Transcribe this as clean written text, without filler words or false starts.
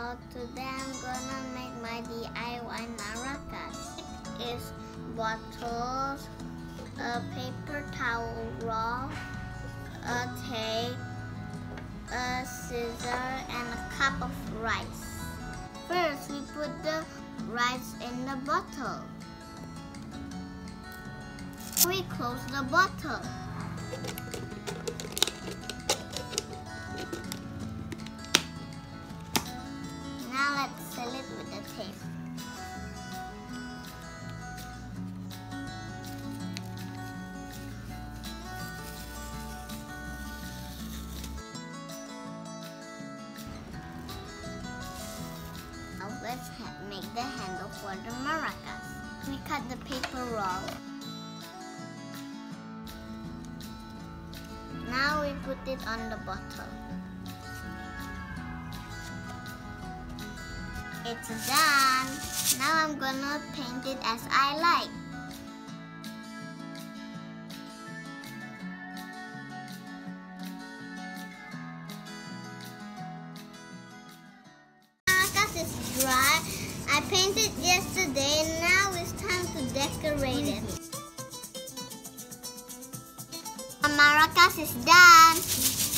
So today I'm gonna make my DIY maracas. It is bottles, a paper towel roll, a tape, a scissor, and a cup of rice. First, we put the rice in the bottle. We close the bottle. Now let's seal it with the tape. Now let's make the handle for the maracas. We cut the paper roll. Now we put it on the bottle. It's done. Now I'm gonna paint it as I like. Maracas is dry. I painted yesterday and now it's time to decorate it. Maracas is done.